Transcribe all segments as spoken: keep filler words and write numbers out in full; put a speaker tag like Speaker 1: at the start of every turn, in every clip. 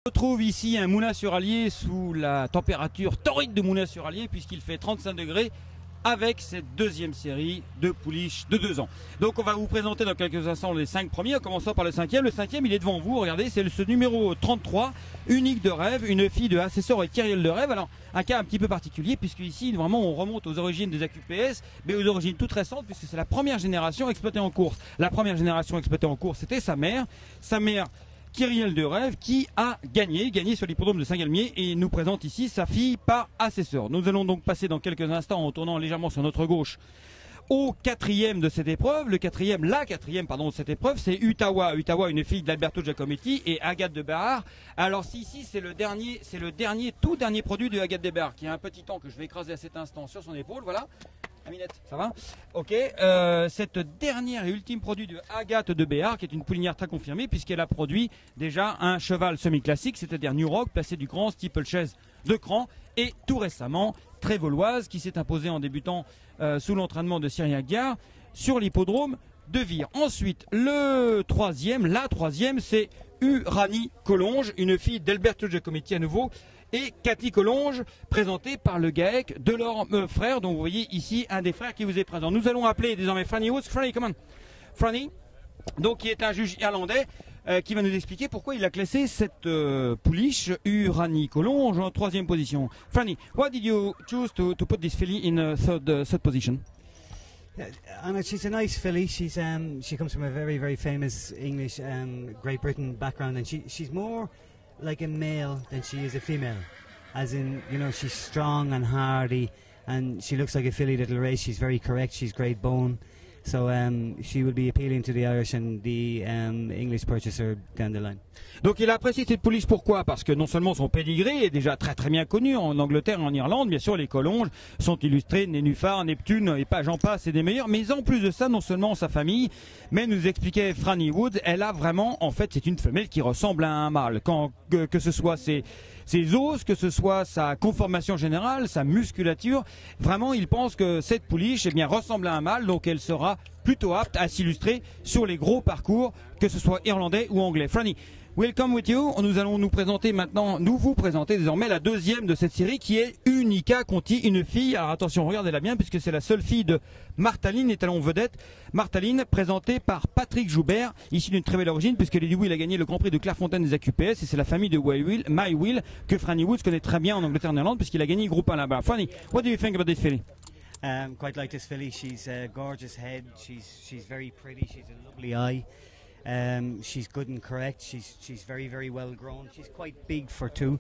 Speaker 1: On retrouve ici un Moulin-sur-Allier sous la température torride de Moulin-sur-Allier puisqu'il fait trente-cinq degrés avec cette deuxième série de pouliches de deux ans. Donc on va vous présenter dans quelques instants les cinq premiers en commençant par le cinquième. Le cinquième il est devant vous, regardez, c'est ce numéro trente-trois, unique de rêve, une fille de Assessor et Kyrielle de rêve. Alors un cas un petit peu particulier puisque ici vraiment on remonte aux origines des A Q P S, mais aux origines toutes récentes puisque c'est la première génération exploitée en course. La première génération exploitée en course c'était sa mère, sa mère Kyrielle de rêve qui a gagné, gagné sur l'hippodrome de Saint-Galmier et nous présente ici sa fille par Assessor. Nous allons donc passer dans quelques instants en tournant légèrement sur notre gauche au quatrième de cette épreuve. Le quatrième, la quatrième pardon de cette épreuve, c'est Utawa. Utawa, une fille d'Alberto Giacometti et Agathe de Béhar. Alors si ici c'est le dernier, c'est le dernier, tout dernier produit de Agathe de Béhar qui a un petit temps que je vais écraser à cet instant sur son épaule. Voilà. Aminette, ça va? Ok. Euh, cette dernière et ultime produit de Agathe de Béhar, qui est une poulinière très confirmée, puisqu'elle a produit déjà un cheval semi-classique, c'est-à-dire New Rock, placé du grand steeplechase de cran, et tout récemment Trévoloise, qui s'est imposée en débutant euh, sous l'entraînement de Cyriac Gare sur l'hippodrome de Vire. Ensuite, le troisième, la troisième, c'est Uranie Collonges, une fille d'Alberto Giacometti à nouveau, et Cathy Collonges, présentée par le GAEC de leur euh, frère, dont vous voyez ici un des frères qui vous est présent. Nous allons appeler désormais Franny Woods. Franny, come on. Franny, donc qui est un juge irlandais, euh, qui va nous expliquer pourquoi il a classé cette euh, pouliche Uranie Collonges en troisième position. Franny, why did you choose to, to put this filly in a third, uh, third position?
Speaker 2: Yeah, Anna, she's a nice filly. She's um, she comes from a very very famous English um, Great Britain background, and she she's more like a male than she is a female, as in, you know, she's strong and hardy, and she looks like a filly that'll race. She's very correct, she's great bone, so um, she will be appealing to the Irish and the um, English purchaser down the line.
Speaker 1: Donc il a apprécié cette pouliche, pourquoi? Parce que non seulement son pédigré est déjà très très bien connu en Angleterre et en Irlande, bien sûr les Collonges sont illustrés, Nénuphar, Neptune et pas j'en passe, c'est des meilleurs, mais en plus de ça, non seulement sa famille, mais nous expliquait Franny Woods, elle a vraiment, en fait c'est une femelle qui ressemble à un mâle, quand, que, que ce soit ses, ses os, que ce soit sa conformation générale, sa musculature, vraiment il pense que cette pouliche eh bien, ressemble à un mâle, donc elle sera plutôt apte à s'illustrer sur les gros parcours, que ce soit irlandais ou anglais. Franny, welcome with you. Nous allons nous présenter maintenant, nous vous présenter désormais la deuxième de cette série qui est Unica Conti, une fille. Alors attention, regardez-la bien puisque c'est la seule fille de Martaline, étalon vedette. Martaline, présentée par Patrick Joubert, ici d'une très belle origine puisque Lady Will a gagné le Grand Prix de Clairefontaine des A Q P S et c'est la famille de My Will, My Will que Franny Woods connaît très bien en Angleterre et en Irlande puisqu'il a gagné groupe un là-bas. Franny, what do you think about this filly?
Speaker 2: Um, quite like this filly. She's a gorgeous head. She's she's very pretty. She's a lovely eye. Um, she's good and correct. She's she's very very well grown. She's quite big for two.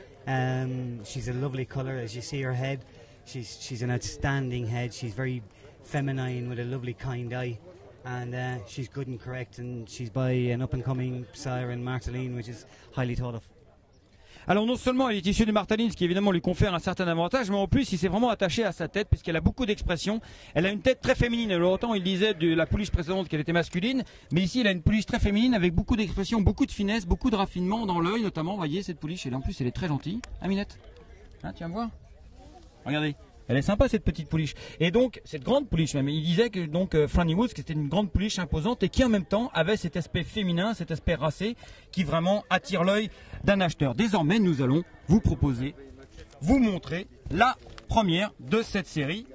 Speaker 2: Um, she's a lovely colour as you see her head. She's she's an outstanding head. She's very feminine with a lovely kind eye, and uh, she's good and correct. And she's by an up and coming siren, Martaline, which is highly thought of.
Speaker 1: Alors non seulement elle est issue de Martaline, ce qui évidemment lui confère un certain avantage, mais en plus il s'est vraiment attaché à sa tête puisqu'elle a beaucoup d'expression. Elle a une tête très féminine. Alors autant il disait de la pouliche précédente qu'elle était masculine, mais ici elle a une pouliche très féminine avec beaucoup d'expression, beaucoup de finesse, beaucoup de raffinement dans l'œil notamment. Vous voyez cette pouliche, elle, en plus elle est très gentille. Aminette, hein, tu viens me voir? Regardez. Elle est sympa cette petite pouliche. Et donc, cette grande pouliche même, il disait que donc euh, Franny Woods, que c'était une grande pouliche imposante et qui en même temps avait cet aspect féminin, cet aspect racé qui vraiment attire l'œil d'un acheteur. Désormais, nous allons vous proposer, vous montrer la première de cette série,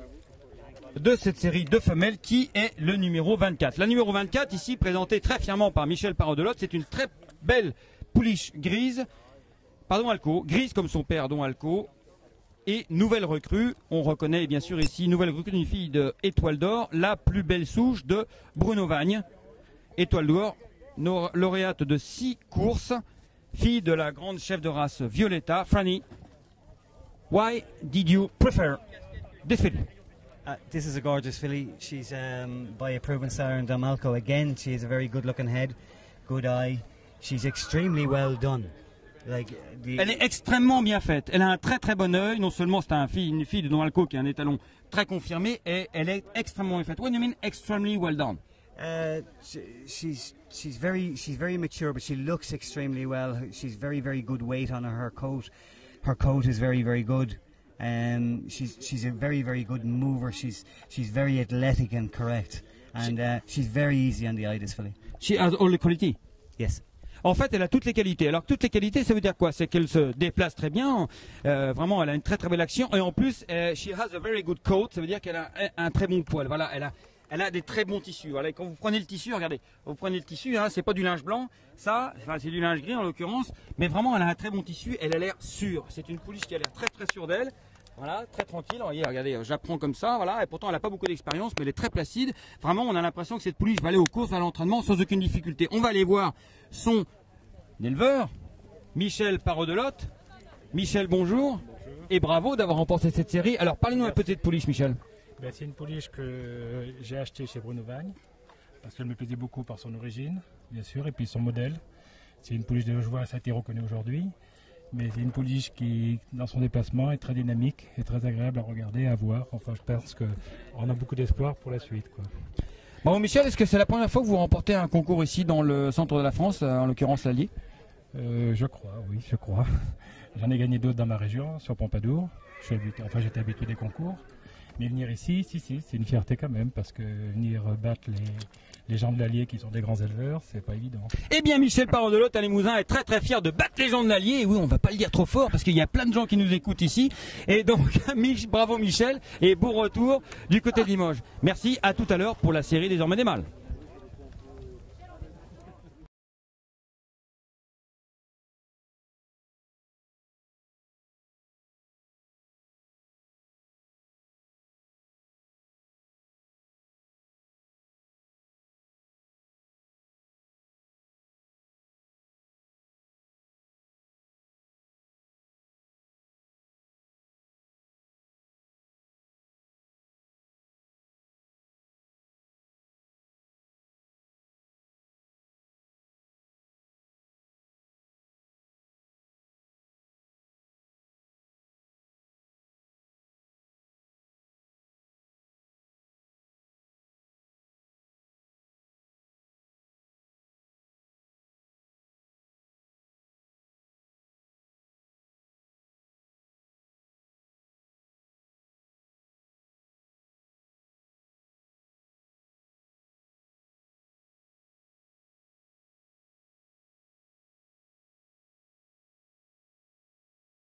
Speaker 1: de cette série de femelles qui est le numéro vingt-quatre. La numéro vingt-quatre, ici présentée très fièrement par Michel Parot-Delotte, c'est une très belle pouliche grise, pardon Alco, grise comme son père, dont Alco. Et nouvelle recrue, on reconnaît bien sûr ici, nouvelle recrue d'une fille de Étoile d'Or, la plus belle souche de Bruno Vagne. Étoile d'Or, lauréate de six courses, fille de la grande chef de race Violetta. Franny, why did you prefer this filly?
Speaker 2: Uh, this is a gorgeous filly. She's um, by a proven siren, Damalco. Again, she has a very good looking head, good eye. She's extremely well done. Like the...
Speaker 1: Elle est extrêmement bien faite. Elle a un très très bon œil. Non seulement c'est un fille, une fille de Don Alco qui est un étalon très confirmé, et elle est extrêmement bien faite. What do you mean extremely well done?
Speaker 2: Uh, she, she's she's very she's very mature, but she looks extremely well. She's very very good weight on her. Her coat, her coat is very very good. Um, she's she's a very very good mover. She's she's very athletic and correct, and uh, she's very easy on the eye. This filly.
Speaker 1: She has all the quality.
Speaker 2: Yes.
Speaker 1: En fait, elle a toutes les qualités. Alors, toutes les qualités, ça veut dire quoi? C'est qu'elle se déplace très bien. Euh, vraiment, elle a une très très belle action. Et en plus, euh, she has a very good coat. Ça veut dire qu'elle a un, un très bon poil. Voilà, elle a, elle a des très bons tissus. Voilà, et quand vous prenez le tissu, regardez, vous prenez le tissu, hein, c'est pas du linge blanc. Ça, enfin, c'est du linge gris en l'occurrence. Mais vraiment, elle a un très bon tissu. Elle a l'air sûre. C'est une pouliche qui a l'air très très sûre d'elle. Voilà, très tranquille. Voyez, regardez, j'apprends comme ça, voilà. Et pourtant, elle n'a pas beaucoup d'expérience, mais elle est très placide. Vraiment, on a l'impression que cette pouliche va aller aux courses, à l'entraînement sans aucune difficulté. On va aller voir son éleveur, Michel Parot-Delotte. Michel, bonjour.
Speaker 3: Bonjour.
Speaker 1: Et bravo d'avoir remporté cette série. Alors, parlez-nous un peu de cette pouliche, Michel.
Speaker 3: Ben, c'est une pouliche que j'ai achetée chez Bruno Vagne, parce qu'elle me plaisait beaucoup par son origine, bien sûr, et puis son modèle. C'est une pouliche de joie, ça a été reconnu aujourd'hui. Mais c'est une pouliche qui, dans son déplacement, est très dynamique et très agréable à regarder, à voir. Enfin, je pense qu'on a beaucoup d'espoir pour la suite, quoi.
Speaker 1: Bon, Michel, est-ce que c'est la première fois que vous remportez un concours ici dans le centre de la France, en l'occurrence l'Allier?
Speaker 3: euh, Je crois, oui, je crois. J'en ai gagné d'autres dans ma région, sur Pompadour. Je suis habitué, enfin, j'étais habitué des concours. Mais venir ici, si, si, c'est une fierté quand même, parce que venir battre les, les gens de l'Allier qui sont des grands éleveurs, c'est pas évident. Eh
Speaker 1: bien, Michel Parot-Delotte à Limousin est très très fier de battre les gens de l'Allier. Et oui, on va pas le dire trop fort, parce qu'il y a plein de gens qui nous écoutent ici. Et donc, bravo Michel, et bon retour du côté de Limoges. Merci, à tout à l'heure pour la série Désormais des Mâles.